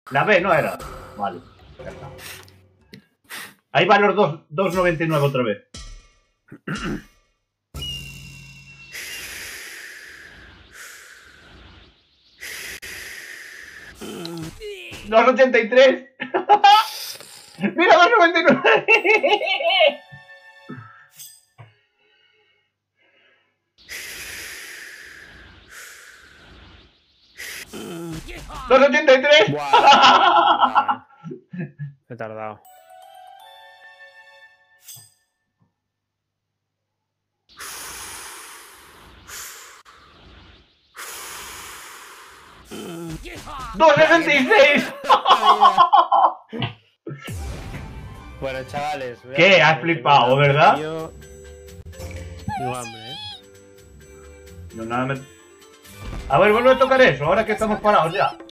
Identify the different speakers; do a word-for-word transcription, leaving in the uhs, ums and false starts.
Speaker 1: La B no era. Vale. Ya está. Ahí van los dos, dos noventa y nueve otra vez. dos ochenta y tres. Mira, dos noventa y nueve. dos ochenta y tres.
Speaker 2: Buah. He tardado.
Speaker 1: dos sesenta y seis.
Speaker 2: Bueno, chavales.
Speaker 1: ¿Qué? Has flipado, ¿verdad?
Speaker 2: Yo... Tengo hambre, ¿eh?
Speaker 1: No, nada me... A ver, vuelve a tocar eso, ahora que estamos parados ya.